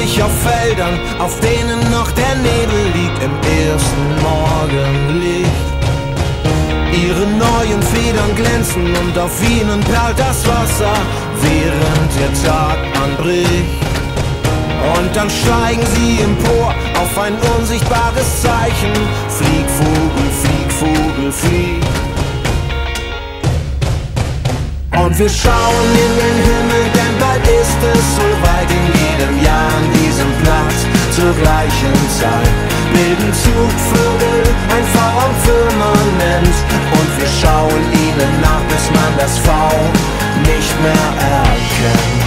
sich auf Feldern, auf denen noch der Nebel liegt, im ersten Morgenlicht. Ihre neuen Federn glänzen und auf ihnen perlt das Wasser, während der Tag anbricht. Und dann steigen sie empor auf ein unsichtbares Zeichen. Flieg, Vogel, flieg, Vogel, flieg. Und wir schauen in den Himmel, denn bald ist es soweit. In jedem Jahr an diesem Platz zur gleichen Zeit bilden Zugvögel ein V am Firmament. Und wir schauen ihnen nach, bis man das V nicht mehr erkennt.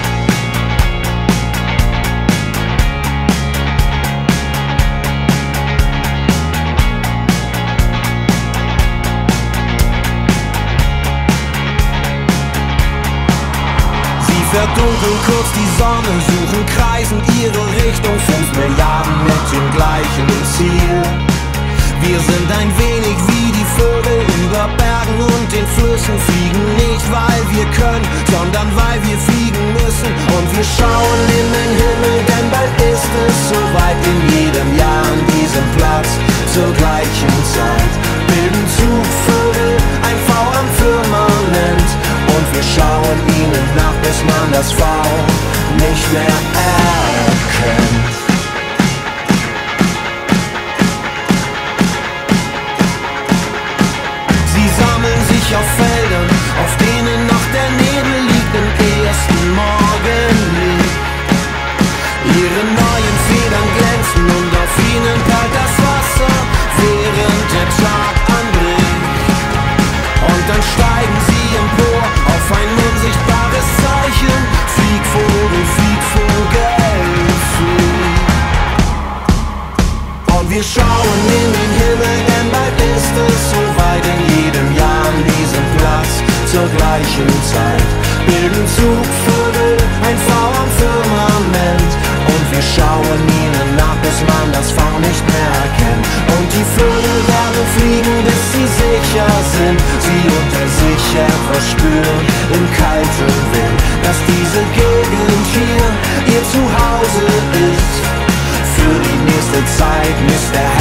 Verdunkeln kurz die Sonne, suchen kreisend ihre Richtung, 5 Milliarden mit dem gleichen Ziel. Wir sind ein wenig wie die Vögel über Bergen und den Flüssen, fliegen nicht weil wir können, sondern weil wir fliegen müssen. Und wir schauen in den Himmel, denn bald ist es soweit. In jedem Jahr an diesem Platz zur gleichen Zeit bilden Zugvögel ein V am Firmament. Und wir schauen ihnen nach, bis man das V nicht mehr erkennt. Sie sammeln sich auf Feldern, auf denen noch der Nebel liegt, im ersten Morgenlicht. Ihre neuen Federn glänzen und auf ihnen perlt das Wasser, während der Tag anbricht. Und dann steigen sie empor auf ein unsichtbares Zeichen. Flieg, Vogel, flieg. Und wir schauen in den Himmel, denn bald ist es soweit. In jedem Jahr an diesem Platz zur gleichen Zeit bilden Zugvögel ein V am Firmament. Und wir schauen ihnen nach, bis man das V nicht mehr erkennt. Und die Vögel werden fliegen, bis sie sicher sind. Sie unter sich verspüren im kalten Wind, dass diese Gegend hier ihr Zuhause ist. Für die nächste Zeit misst der